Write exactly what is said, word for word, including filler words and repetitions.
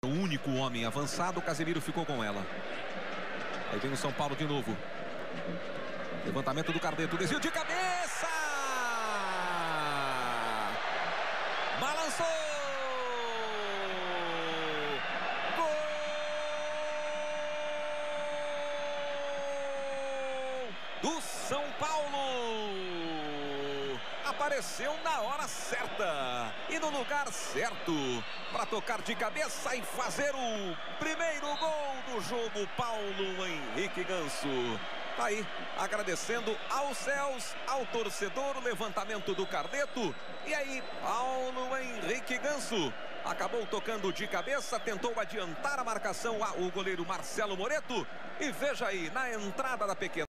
o único homem avançado, o Casemiro ficou com ela. Aí vem o São Paulo de novo. Levantamento do Cardeto, desvio de cabeça! Balançou! Gol do São Paulo! Apareceu na hora certa e no lugar certo para tocar de cabeça e fazer o primeiro gol do jogo. Paulo Henrique Ganso tá aí agradecendo aos céus, ao torcedor, o levantamento do Cardeto. E aí Paulo Henrique Ganso acabou tocando de cabeça, tentou adiantar a marcação o goleiro Marcelo Moreto. E veja aí, na entrada da pequena